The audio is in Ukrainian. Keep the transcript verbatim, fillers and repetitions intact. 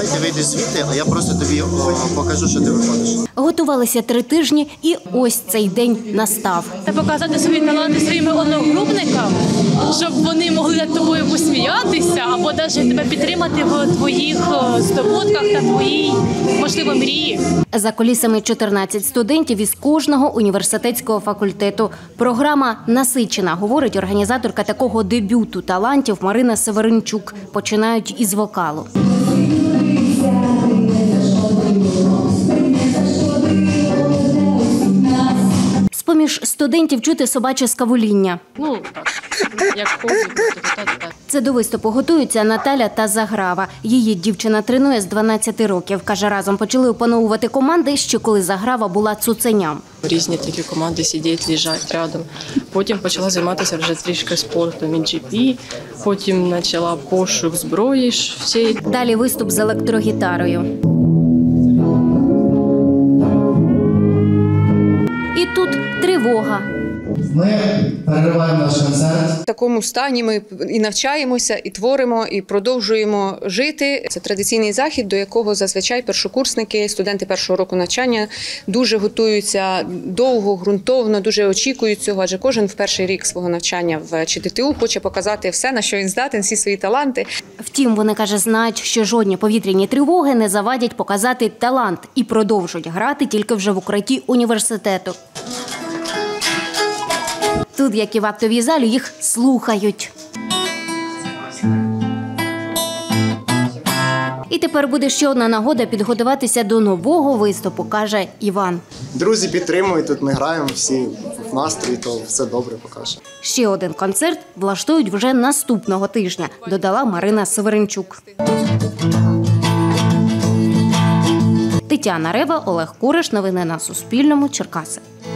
давай ти вийдеш звідти, а я просто тобі о, покажу, що ти виходиш. Готувалися три тижні, і ось цей день настав. Показати свої таланти своїм одногрупникам, щоб вони могли над тобою посміятися або навіть тебе підтримати в твоїх здобутках та твоїй, можливо, мрії. За кулісами чотирнадцять студентів із кожного університетського факультету. Програма насичена, говорить організаторка такого дебюту талантів Марина Северинчук. Починають із вокалу. З-поміж студентів чути собаче скавуління. Ну, так, як хобі, так, так. Це до виступу готуються Наталя та Заграва. Її дівчина тренує з дванадцяти років. Каже, разом почали опановувати команди, ще коли Заграва була цуценям. Різні такі команди сидять, лежать рядом. Потім почала займатися вже трішки спортом, і джі пі. Потім почала пошук зброї всієї. Далі виступ з електрогітарою. І тут тривога. Ми перериваємо наш концерт. В такому стані ми і навчаємося, і творимо, і продовжуємо жити. Це традиційний захід, до якого зазвичай першокурсники, студенти першого року навчання дуже готуються довго, ґрунтовно, дуже очікують цього, адже кожен в перший рік свого навчання в Че Де Те У хоче показати все, на що він здатен, всі свої таланти. Втім, вони, каже, знають, що жодні повітряні тривоги не завадять показати талант і продовжують грати тільки вже в укритті університету. Тут, як і в актовій залі, їх слухають. І тепер буде ще одна нагода підготуватися до нового виступу, каже Іван. Друзі підтримують, тут ми граємо, всі в настрої, то все добре покаже. Ще один концерт влаштують вже наступного тижня, додала Марина Северинчук. Тетяна Рева, Олег Куриш. Новини на Суспільному. Черкаси.